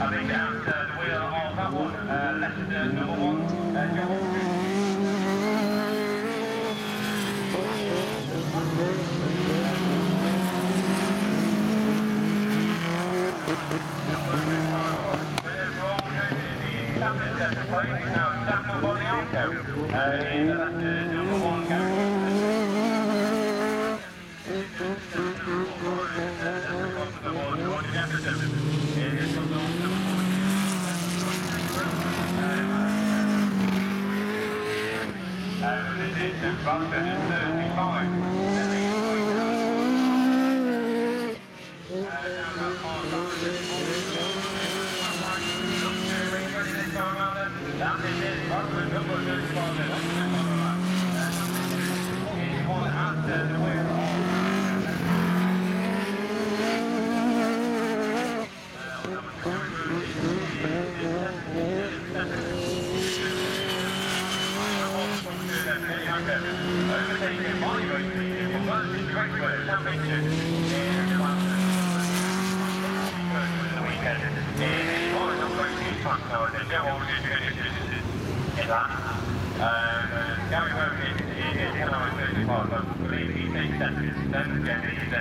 Coming down the wheel of that one, lesson number one, John. Gary Murphy is in 35, I believe he takes seconds.